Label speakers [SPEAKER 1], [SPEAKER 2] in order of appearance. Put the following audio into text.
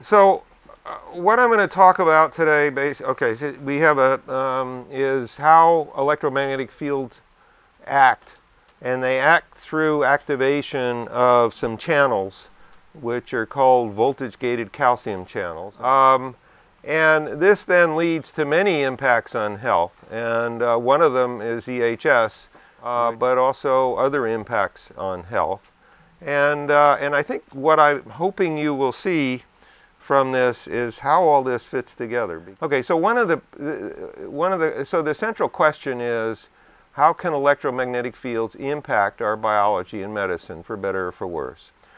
[SPEAKER 1] So, what I'm going to talk about today, okay, so we have is how electromagnetic fields act, and they act through activation of some channels, which are called voltage-gated calcium channels. And this then leads to many impacts on health, and one of them is EHS, but also other impacts on health. And I think what I'm hoping you will see from this is how all this fits together. Okay, so so the central question is, how can electromagnetic fields impact our biology and medicine, for better or for worse?